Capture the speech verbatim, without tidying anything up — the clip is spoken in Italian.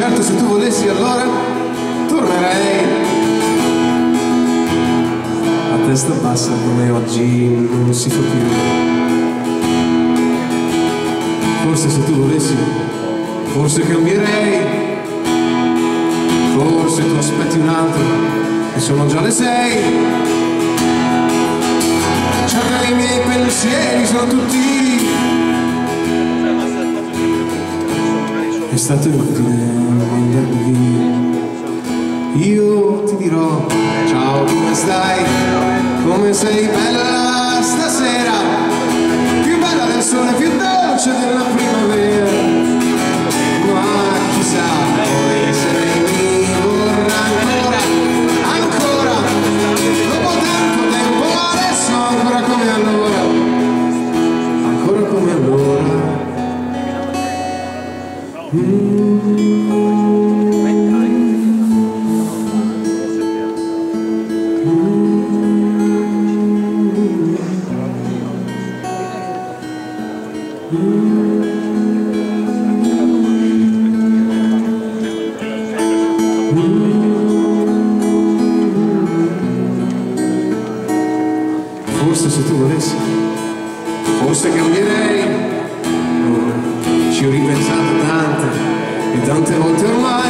Certo, se tu volessi allora tornerei a testa bassa come oggi non si fa più. Forse se tu volessi, forse cambierei. Forse tu aspetti un altro e sono già le sei. Certo, i miei pensieri sono tutti. È stato inutile andare via. Io ti dirò ciao, come stai? Come sei bella stasera? Più bella del sole, più dolce della primavera. Ma chissà, poi se lei mi vorrà ancora, ancora, dopo tanto tempo, adesso ancora come allora, ancora come allora. Forse se tu volessi, forse cambierei. Oh, ci ho ripensato tante e tante volte ormai.